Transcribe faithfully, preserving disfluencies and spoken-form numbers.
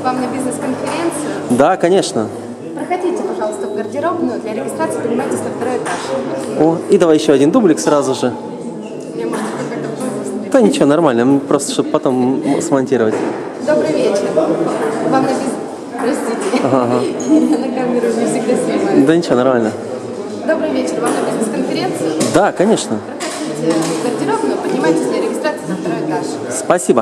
Вам на бизнес-конференцию? Да, конечно. Проходите, пожалуйста, в гардеробную. Для регистрации поднимайтесь на второй этаж. О, и давай еще один дублик сразу же. Мне, может, какой-то поздно. Да ничего, нормально, просто чтобы потом смонтировать. Добрый вечер. Вам на бизнес... Простите, Ага. я на камеру не всегда снимаю. Да ничего, нормально. Добрый вечер. Вам на бизнес-конференцию? Да, конечно. Проходите в гардеробную, поднимайтесь для регистрации на второй этаж. Спасибо.